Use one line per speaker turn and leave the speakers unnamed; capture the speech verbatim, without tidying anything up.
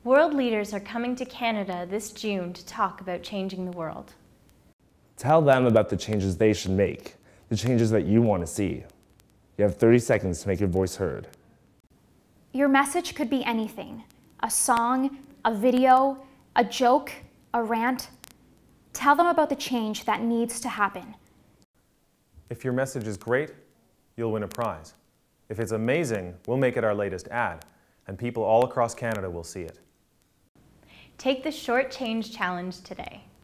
World leaders are coming to Canada this June to talk about changing the world.
Tell them about the changes they should make, the changes that you want to see. You have thirty seconds to make your voice heard.
Your message could be anything: a song, a video, a joke, a rant. Tell them about the change that needs to happen.
If your message is great, you'll win a prize. If it's amazing, we'll make it our latest ad, and people all across Canada will see it.
Take the Short Change Challenge today.